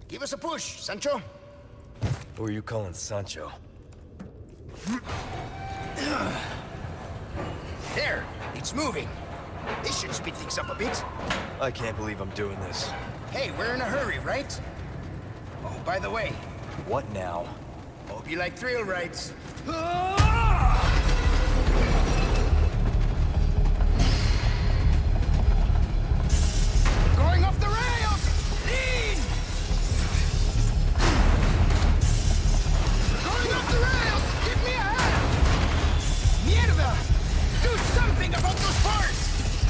Give us a push, Sancho. Who are you calling Sancho? There, it's moving. This should speed things up a bit. I can't believe I'm doing this. Hey, we're in a hurry, right? Oh, by the way, What now? hope you like thrill rides. Going off the rails! Lean! Going off the rails! Give me a hand! Mierda! Do something about those parts!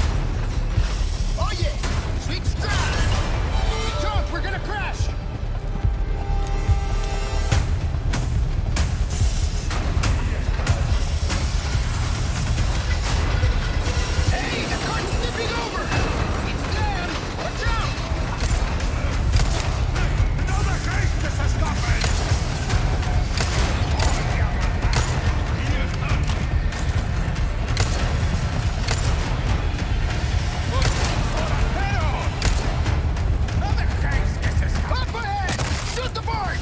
Oh yeah! Sweet start! Don't, we're gonna crash! Hey, the cart's tipping over! It's them! Watch out! ¡No dejéis que se escapen! No dejéis que se escape! Up ahead! Shoot the board!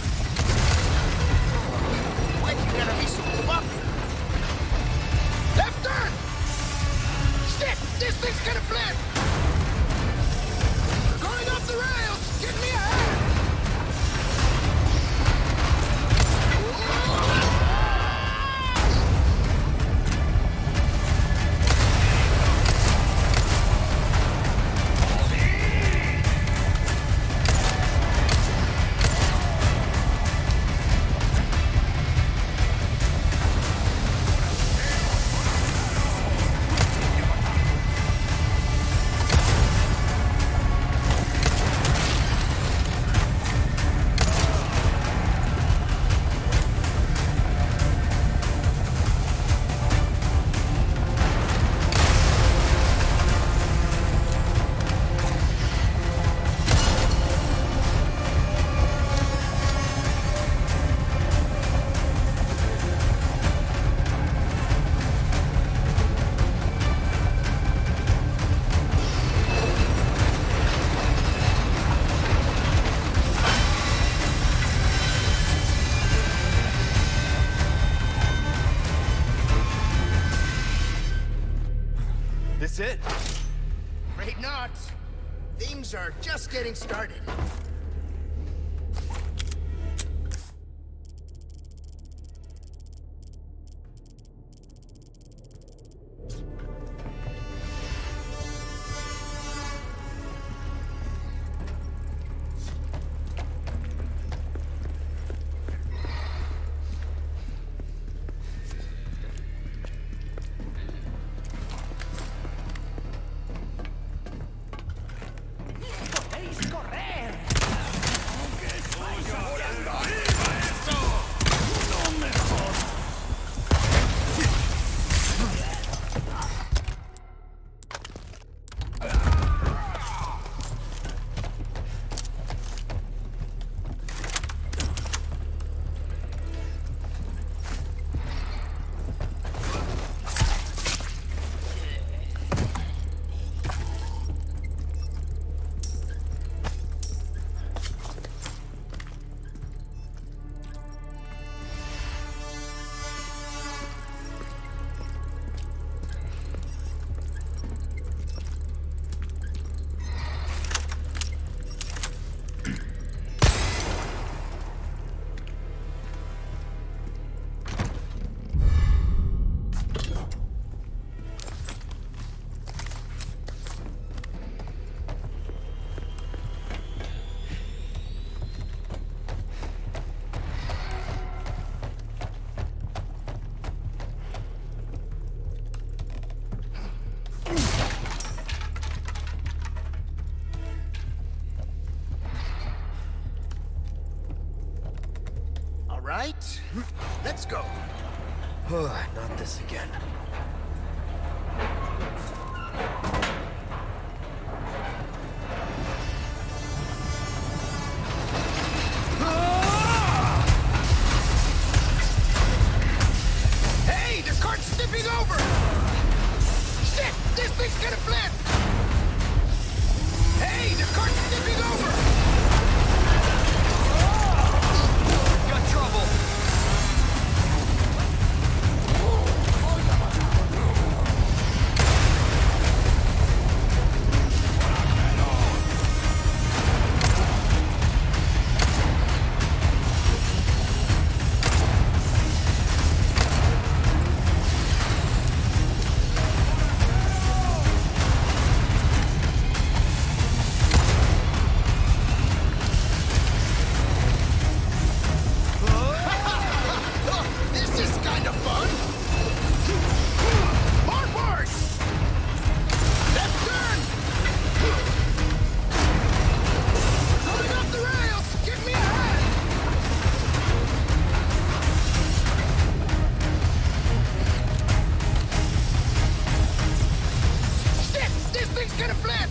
Why you gotta be so bumpy? Left turn! Shit! This thing's gonna flip! We're going off the rails! Give me a hand! This it? Afraid not. Things are just getting started. ¡Podéis correr! right? Let's go. Not this again. Hey, the cart's tipping over! Shit, this thing's gonna flip! Hey, the cart's tipping over! switch's gonna flip!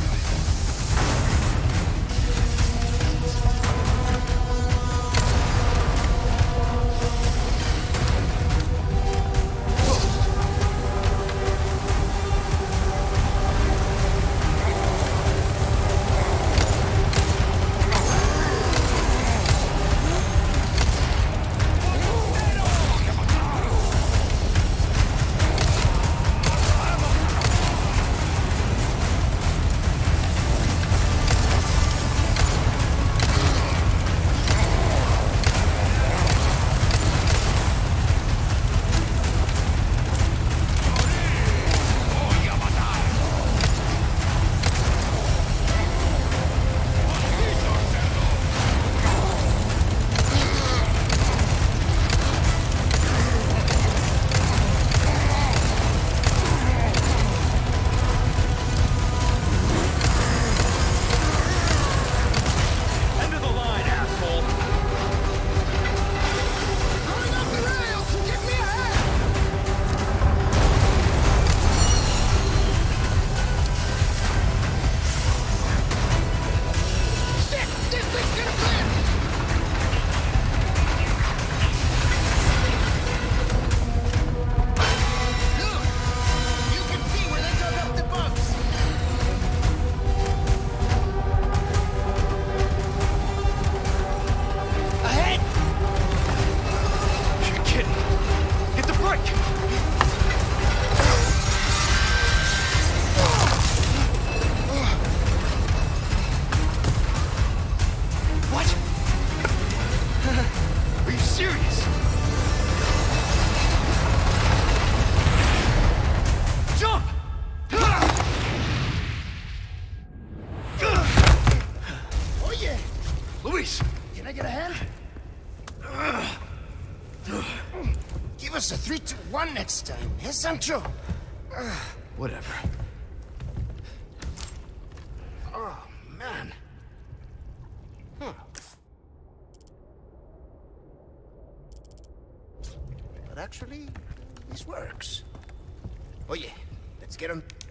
Can I get a hand? Give us a 3, 2, 1 next time, eh, Sancho? Whatever. Oh, man. Huh. But actually, this works. Oye, let's get him.